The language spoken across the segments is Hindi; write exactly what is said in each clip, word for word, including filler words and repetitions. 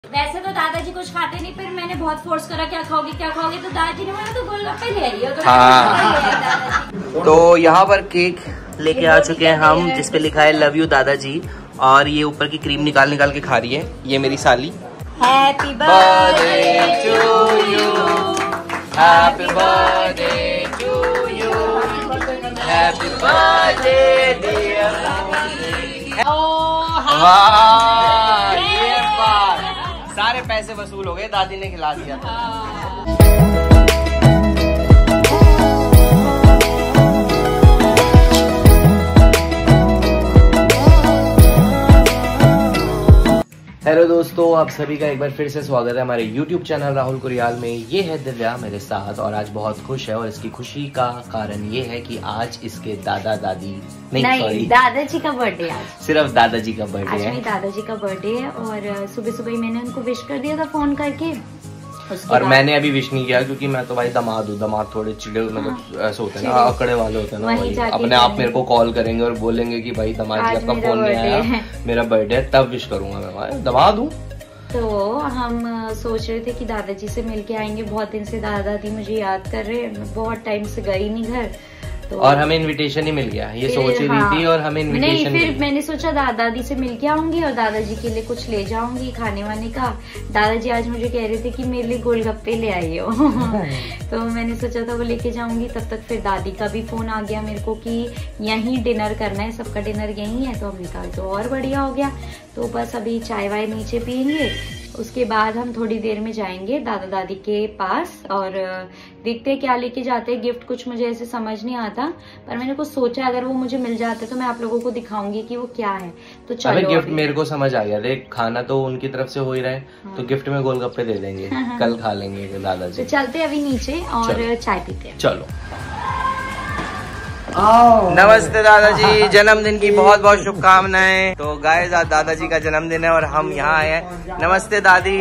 वैसे तो दादाजी कुछ खाते नहीं, फिर मैंने बहुत फोर्स करा क्या खाओगे क्या खाओगे, तो दादाजी ने बोला तो गोलगप्पे ले आइए। तो हाँ। तो यहाँ पर केक लेके आ चुके हैं हम, जिसपे लिखा है लव यू दादाजी, और ये ऊपर की क्रीम निकाल निकाल के खा रही है ये मेरी साली। Happy birthday to you, happy birthday to you, happy birthday dear. वाह, ये बात, सारे पैसे वसूल हो गए, दादी ने खिला दिया था। हेलो दोस्तों, आप सभी का एक बार फिर से स्वागत है हमारे YouTube चैनल राहुल कुरियाल में। ये है दिव्या मेरे साथ, और आज बहुत खुश है, और इसकी खुशी का कारण ये है कि आज इसके दादा दादी नहीं, नहीं सॉरी दादाजी का बर्थडे, आज सिर्फ दादाजी का बर्थडे आज है। मेरे दादाजी का बर्थडे है, और सुबह सुबह ही मैंने उनको विश कर दिया था फोन करके। और मैंने अभी विश नहीं किया क्योंकि मैं तो भाई दामाद हूँ, दामाद थोड़े चिड़े मतलब ऐसे होते हैं ना, अकड़े वाले होते हैं ना, अपने आप मेरे को कॉल करेंगे और बोलेंगे कि भाई दामाद जी आपका फोन नहीं आया, मेरा बर्थडे है, तब विश करूंगा मैं, दामाद हूँ। तो हम सोच रहे थे कि दादाजी से मिलके आएंगे, बहुत दिन से दादा दादी मुझे याद कर रहे हैं, बहुत टाइम से गई नहीं घर, तो और हमें इनविटेशन ही मिल गया, ये सोच ही हाँ, रही थी, और हमें इनविटेशन नहीं, फिर मैंने सोचा दादा दादी से मिलके आऊंगी और दादाजी के लिए कुछ ले जाऊंगी खाने वाने का। दादाजी आज मुझे कह रहे थे कि मेरे लिए गोलगप्पे ले आई हो तो मैंने सोचा था वो लेके जाऊंगी। तब तक फिर दादी का भी फोन आ गया मेरे को कि यहीं डिनर करना है, सबका डिनर यहीं है, तो हमने कहा तो और बढ़िया हो गया। तो बस अभी चाय वाय नीचे पियेंगे, उसके बाद हम थोड़ी देर में जाएंगे दादा दादी के पास, और देखते हैं क्या लेके जाते हैं गिफ्ट। कुछ मुझे ऐसे समझ नहीं आता, पर मैंने कुछ सोचा अगर वो मुझे मिल जाते तो मैं आप लोगों को दिखाऊंगी कि वो क्या है। तो चलो, अबे गिफ्ट मेरे को समझ आ गया, देख खाना तो उनकी तरफ से हो ही रहा है, हाँ। तो गिफ्ट में गोलगप्पे दे देंगे, हाँ। कल खा लेंगे दादाजी। तो चलते अभी नीचे और चाय पीते हैं। चलो। नमस्ते दादाजी, जन्मदिन की बहुत बहुत शुभकामनाएं। तो गाइस आज दादाजी का जन्मदिन है और हम यहाँ आए हैं। नमस्ते दादी।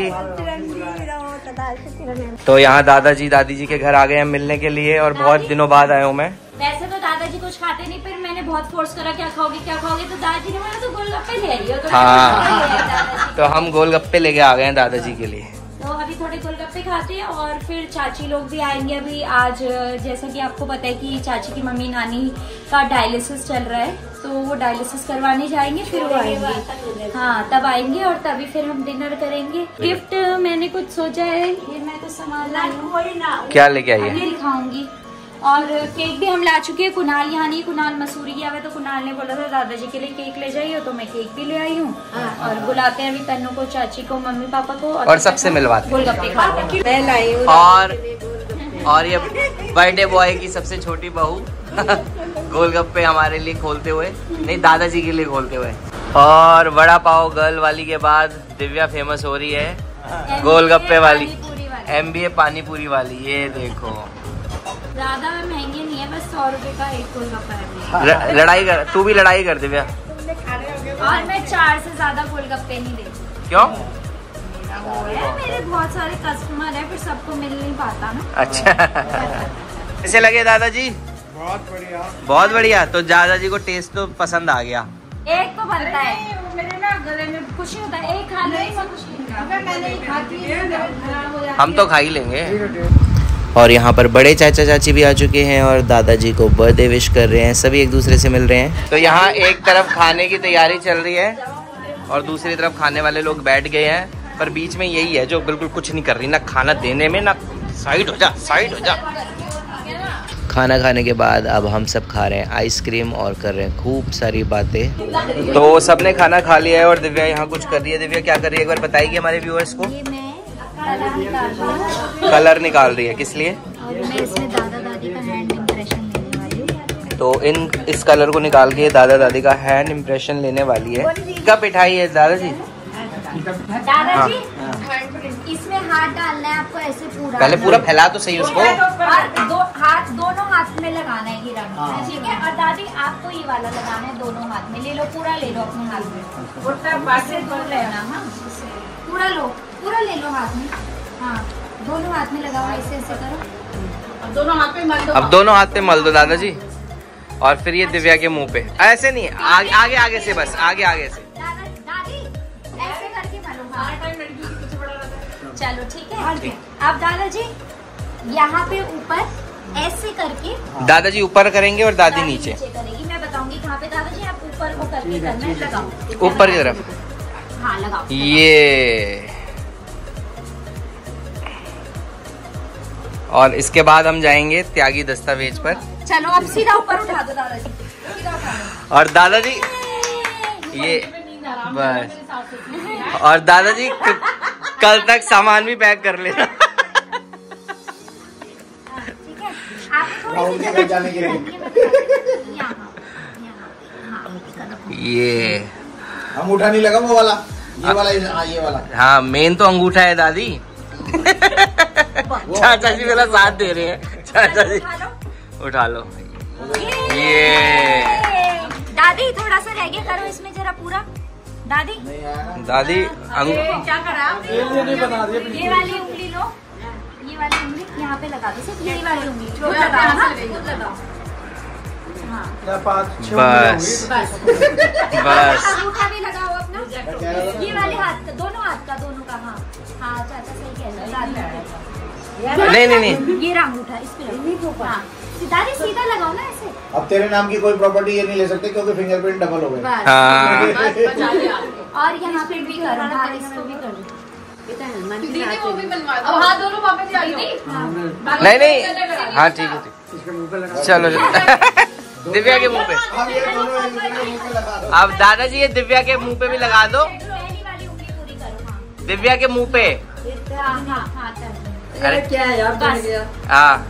तो यहाँ दादाजी दादी जी के घर आ गए हैं मिलने के लिए, और बहुत दिनों बाद आया हूँ मैं। वैसे तो दादाजी कुछ खाते नहीं, फिर मैंने बहुत फोर्स करा क्या खाओगे क्या खाओगे, तो दादाजी ने बोला तो गोलगप्पे ले आइए। तो हाँ, तो हम गोलगप्पे लेके आ गए हैं दादाजी के लिए। तो अभी थोड़े गोलगप्पे खाते हैं और फिर चाची लोग भी आएंगे अभी। आज जैसा कि आपको पता है कि चाची की मम्मी नानी का डायलिसिस चल रहा है, तो वो डायलिसिस करवाने जाएंगे, फिर वो आएंगे, हाँ तब आएंगे, और तभी फिर हम डिनर करेंगे। गिफ्ट मैंने कुछ सोचा है, ये मैं तो सामान लाई हूँ, क्या लेके आई है दिखाऊंगी। और केक भी हम ला चुके हैं, कुणाल यहाँ नहीं, कुणाल मसूरी गया हुआ, तो कुणाल ने बोला था दादाजी के लिए केक ले जाइए, तो मैं केक भी ले आई हूँ। और बुलाते हैं अभी तन्नू को, चाची को, मम्मी पापा को, और, और सबसे मिलवाते गोलगप्पे खाते हैं। और और ये बर्थडे बॉय की सबसे छोटी बहू गोलगप्पे हमारे लिए खोलते हुए, नहीं दादाजी के लिए खोलते हुए। और वड़ा पाव गर्ल वाली के बाद दिव्या फेमस हो रही है गोलगप्पे वाली, एम बी ए पानी पूरी वाली। ये देखो ज्यादा महंगे नहीं है, बस सौ रुपए का एक गोलगप्पा है। लड़ाई कर, तू भी लड़ाई कर दिव्या। और मैं चार से ज्यादा गोलगप्पे नहीं देती। क्यों? वो है, मेरे बहुत सारे कस्टमर है, फिर सबको मिल नहीं पाता ना। अच्छा कैसे लगे दादाजी? बहुत बढ़िया, बहुत बढ़िया। तो दादाजी को टेस्ट तो पसंद आ गया। एक तो बनता है, मेरे ना गले में कुछ नहीं होता, एक खा लो, हम तो खा ही लेंगे। और यहाँ पर बड़े चाचा चाची भी आ चुके हैं और दादाजी को बर्थडे विश कर रहे हैं, सभी एक दूसरे से मिल रहे हैं। तो यहाँ एक तरफ खाने की तैयारी चल रही है और दूसरी तरफ खाने वाले लोग बैठ गए हैं, पर बीच में यही है जो बिल्कुल कुछ नहीं कर रही, ना खाना देने में, ना साइड हो जा साइड हो जा। खाना खाने के बाद अब हम सब खा रहे हैं आइसक्रीम और कर रहे हैं खूब सारी बातें। तो सबने खाना खा लिया है और दिव्या यहाँ कुछ कर रही है। दिव्या क्या कर रही है, एक बार बताएगी हमारे व्यूअर्स को। कलर निकाल रही है, किस लिए? और मैं इसमें दादा दादी का हैंड इम्प्रेशन लेने वाली हूँ। तो इन इस कलर को निकाल के दादा दादी का हैंड इम्प्रेशन लेने वाली है। कब मिठाई है दादाजी? दादाजी इसमें हाथ डालना है आपको, ऐसे पूरा, पहले पूरा फैला तो सही उसको, और दो हाथ दोनों हाथ में लगाना है ये रंग, ठीक है? और दादी आपको ये वाला लगाना है दोनों हाथ में, ले लो पूरा, ले लो अपने हाथ में, से दूर रहना, हाँ पूरा लो, पूरा ले लो हाथ में, हाँ दोनों हाथ में लगाओ, ऐसे ऐसे करो, अब दोनों हाथ में मल दो, अब दोनों हाथ में मल दो दादाजी। और फिर ये दिव्या के मुंह पे, ऐसे नहीं, आगे आगे आगे से, बस आगे आगे से। दादी ऐसे करके मलो, चलो ठीक है। अब दादाजी यहाँ पे ऊपर ऐसे करके, दादाजी ऊपर करेंगे और दादी दादी नीचे करेगी। मैं बताऊंगी कहाँ पे दादाजी, आप ऊपर को करके करना है, लगाओ ऊपर की तरफ। हाँ लगाओ ये, और इसके बाद हम जाएंगे त्यागी दस्तावेज पर। चलो अब सीधा ऊपर उठा दो दादाजी, सीधा उठा दो। और दादाजी ये बस, और दादाजी कल तक सामान भी पैक कर लेना। ठीक है, आप जाने के लिए ये अंगूठा नहीं लगा वो वाला, ये वाला, हाँ ये वाला। हाँ मेन तो अंगूठा है दादी। चाचा जी मेरा साथ दे रहे हैं। चाचा जी उठा लो ये। दादी थोड़ा सा रह गया, करो इसमें जरा पूरा। दादी दादी अंग... क्या करा? ये वाली उंगली लो, ये वाली उंगली यहाँ पे लगा दो, सिर्फ यही वाली उंगली जो लगाओ ना, लगाओ। बस बस अंगूठा भी लगाओ अपना, ये वाले हाथ का, दोनों हाथ का, दोनों का। हाँ हाँ चाचा सही कह रहे हैं। नहीं नहीं नहीं, ये रहा अंगूठा, इस पे हाँ, दादी सीधा लगाओ ना ऐसे। अब तेरे नाम की कोई प्रॉपर्टी ये नहीं ले सकते क्योंकि फिंगरप्रिंट डबल हो गए। हाँ और यहाँ पे भी करो, हाँ इसको भी करो। नहीं नहीं, हाँ ठीक है ठीक। चलो दिव्या के मुंह पे, अब ये दोनों एक दूसरे के मुंह पे लगा दो। अब दादाजी ये दिव्या के मुंह पे भी लगा दो। पहली वाली उंगली पूरी करो। हाँ दिव्या के मुंह पे। हाँ हाँ हाँ अरे क्या है यार, बन गया। हाँ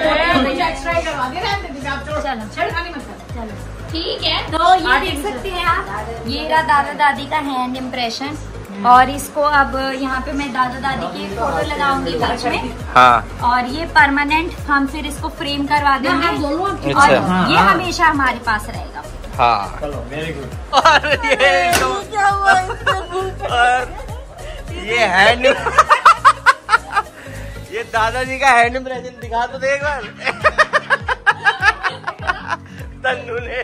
चलो ठीक है। तो ये देख सकते हैं आप, ये रहा दादा दादी का हैंड इम्प्रेशन। और इसको अब यहाँ पे मैं दादा दादी की फोटो लगाऊंगी बीच में। हाँ और ये परमानेंट हम फिर इसको फ्रेम करवा देंगे अच्छा। और ये हमेशा हमारे पास रहेगा। हाँ चलो वेरी गुड। और ये और ये हैंड ये दादाजी का हैंड इम्प्रेशन दिखा तो दे एक बार। तन्नू ने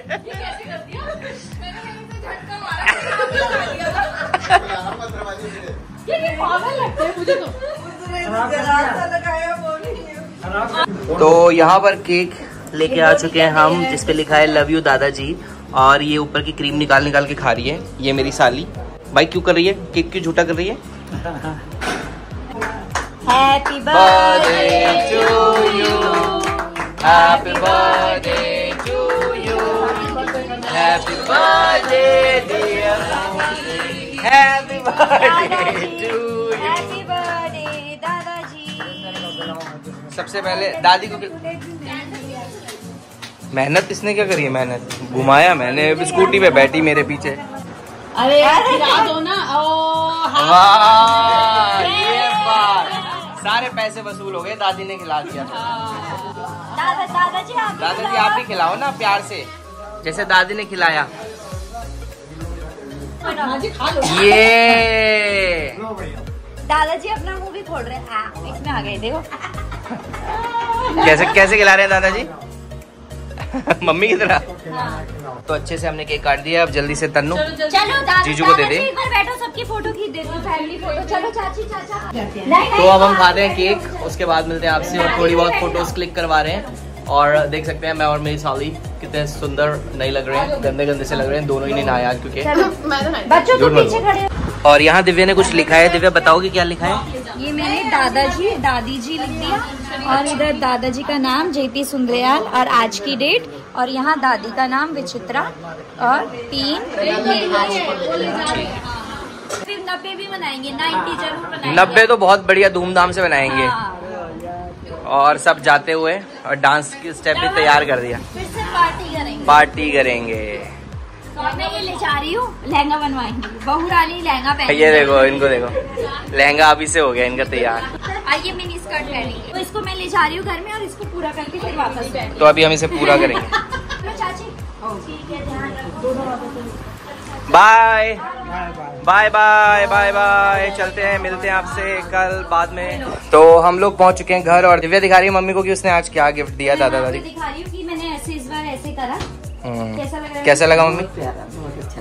तो यहाँ पर केक लेके आ चुके हैं हम, जिसपे लिखा है लव यू दादाजी। और ये ऊपर की क्रीम निकाल निकाल के खा रही है। ये मेरी साली भाई क्यों कर रही है, केक क्यों झूठा कर रही है? Happy birthday to you, happy birthday to you, happy birthday dear, happy birthday to you. Happy birthday दादाजी। सबसे पहले दादी को मेहनत किसने क्या करी है? मेहनत घुमाया मैंने, स्कूटी पे बैठी मेरे पीछे। अरे खिला दो ना। वाह ये बात, सारे पैसे वसूल हो गए, दादी ने खिला दिया। दादा दादाजी आप भी दादाजी आप भी खिलाओ ना प्यार से, जैसे दादी ने खिलाया। ये दादाजी अपना मुंह भी खोल रहे हैं। आ, इसमें आ गए देखो। कैसे कैसे खिला रहे हैं दादाजी? मम्मी की तरह। तो अच्छे से हमने केक काट दिया। अब जल्दी से तन्नू चलो दादा जीजू को दे दे। एक बार बैठो, सबकी फोटो खींच देती हूँ, फैमिली फोटो। चलो चाची चाचा। नहीं, तो नहीं, अब हम खाते हैं केक, उसके बाद मिलते हैं आपसे और थोड़ी बहुत फोटोज क्लिक करवा रहे हैं। और देख सकते हैं मैं और मेरी साली कितने सुंदर नहीं लग रहे हैं, गंदे गंदे से लग रहे हैं। दोनों ही नहीं नहाया क्योंकि बच्चों तो पीछे खड़े। और यहाँ दिव्या ने कुछ लिखा है। दिव्या बताओगे क्या लिखा है? ये मैंने दादाजी दादी जी लिख दिया, और इधर दादाजी का नाम जेपी सुंदरयाल और आज की डेट, और यहाँ दादी का नाम विचित्रा, और तीन फिर नब्बे भी मनाएंगे, नाइन्टी जरूर मनाएंगे। नब्बे तो बहुत बढ़िया धूमधाम से बनाएंगे। हाँ। और सब जाते हुए और डांस की स्टेप भी तैयार कर दिया। फिर से पार्टी करेंगे। पार्टी करेंगे। और मैं ये ले जा रही हूँ, लहंगा बनवाएंगे। बहू रानी लहंगा पहन। ये देखो इनको देखो, लहंगा अभी से हो गया इनका तैयार। आइए मिनी स्कर्ट पहनेंगे। तो इसको मैं ले जा रही हूँ घर में, और इसको पूरा करके फिर वापस। तो अभी हम इसे पूरा करेंगे। चाची ठीक है, ध्यान रखो। Bye bye bye bye bye. चलते हैं, मिलते हैं आपसे कल बाद में। तो हम लोग पहुंच चुके हैं घर, और दिव्या दिखा रही है मम्मी को कि उसने आज क्या गिफ्ट दिया दादा दादी। दिखा रही हूँ कि मैंने ऐसे इस बार ऐसे करा। कैसा लग रहा है? कैसा लगा मम्मी?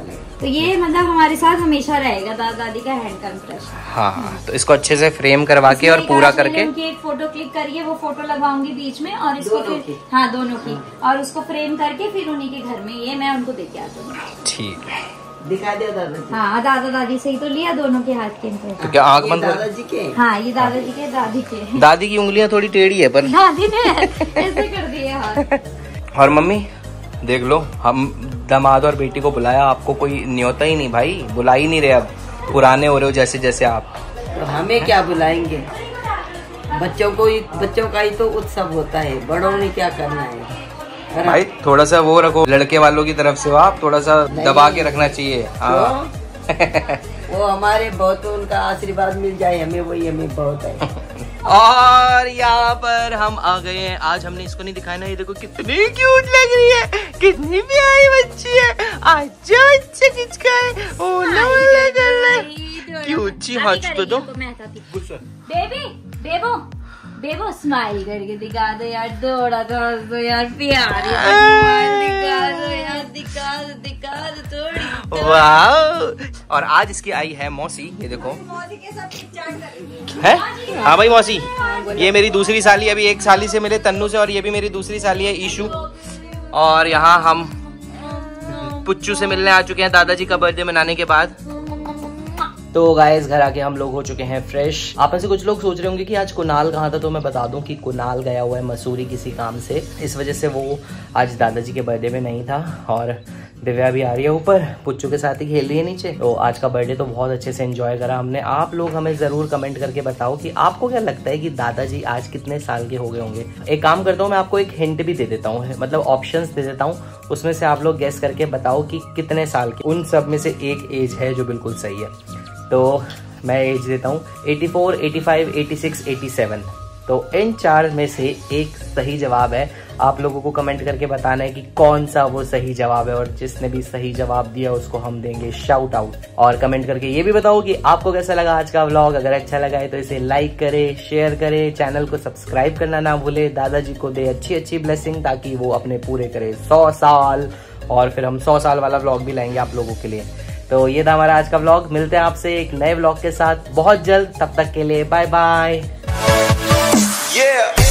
तो ये मतलब हमारे साथ हमेशा रहेगा दादा दादी का हैंड का इम्प्रेशन। हाँ, तो इसको अच्छे से फ्रेम करवा के और पूरा करके उनकी एक फोटो क्लिक करिए, वो फोटो लगाऊंगी बीच में और इसको फिर हाँ दोनों की, और उसको फ्रेम करके फिर उन्हीं के घर में ये मैं उनको देके आ दूंगी। ठीक है, दिखा दिया दादा। हाँ दादा दादी से ही तो लिया दोनों के हाथ के इम्प्रेशन। तो क्या आँख बंद? दादाजी के? हाँ ये दादाजी के, दादी के। दादी की उंगलियां थोड़ी टेढ़ी है पर दादी ने ऐसे कर दिए हाथ। और मम्मी देख लो, हम दामाद और बेटी को बुलाया, आपको कोई न्योता ही नहीं भाई, बुला ही नहीं रहे, अब पुराने हो रहे हो जैसे जैसे आप। तो हमें क्या बुलाएंगे? बच्चों को ही, बच्चों का ही तो उत्सव होता है, बड़ों ने क्या करना है भाई। थोड़ा सा वो रखो, लड़के वालों की तरफ से हो आप, थोड़ा सा दबा के रखना चाहिए। हाँ। वो हमारे बहुत, उनका आशीर्वाद मिल जाए हमें, वही हमें बहुत है। और यहाँ पर हम आ गए हैं। आज हमने इसको नहीं दिखाया ना, ये देखो कितनी क्यूट लग रही है, कितनी प्यारी बच्ची है। आज जो अच्छा किचका है ओला ओला कर रहा है, क्यूट सी हंस तो दो। बेबी बेबो बेबो स्माइल करके दिखा दो यार, थोड़ा थोड़ा दो यार, प्यारी दिखा दो यार, दिखा दो दिखा दो थोड़ी। वाह। और आज इसकी आई है मौसी, ये देखो है। हाँ भाई मौसी, ये मेरी दूसरी साली, अभी एक साली से मिले तन्नू से, और ये भी मेरी दूसरी साली है ईशु। और यहाँ हम पुच्चू से मिलने आ चुके हैं दादाजी का बर्थडे मनाने के बाद। तो गाइस घर आके हम लोग हो चुके हैं फ्रेश। आप में से कुछ लोग सोच रहे होंगे कि आज कुणाल कहाँ था, तो मैं बता दूं कि कुणाल गया हुआ है मसूरी किसी काम से, इस वजह से वो आज दादाजी के बर्थडे में नहीं था। और दिव्या भी आ रही है ऊपर, पुच्चू के साथ ही खेल रही है नीचे। तो आज का बर्थडे तो बहुत अच्छे से एंजॉय करा हमने। आप लोग हमें जरूर कमेंट करके बताओ कि आपको क्या लगता है कि दादाजी आज कितने साल के हो गए होंगे। एक काम करता हूँ, मैं आपको एक हिंट भी दे देता हूँ, मतलब ऑप्शंस दे देता हूँ, उसमें से आप लोग गेस करके बताओ कि कितने साल के। उन सब में से एक एज है जो बिल्कुल सही है, तो मैं एज देता हूँ चौरासी, पचासी, छियासी, सत्तासी। तो इन चार में से एक सही जवाब है। आप लोगों को कमेंट करके बताना है कि कौन सा वो सही जवाब है, और जिसने भी सही जवाब दिया उसको हम देंगे शाउट आउट। और कमेंट करके ये भी बताओ कि आपको कैसा लगा आज का व्लॉग। अगर अच्छा लगा है तो इसे लाइक करे, शेयर करे, चैनल को सब्सक्राइब करना ना भूले। दादाजी को दे अच्छी अच्छी ब्लेसिंग ताकि वो अपने पूरे करे सौ साल, और फिर हम सौ साल वाला व्लॉग भी लाएंगे आप लोगों के लिए। तो ये था हमारा आज का व्लॉग। मिलते हैं आपसे एक नए व्लॉग के साथ बहुत जल्द, तब तक के लिए बाय बाय। Yeah.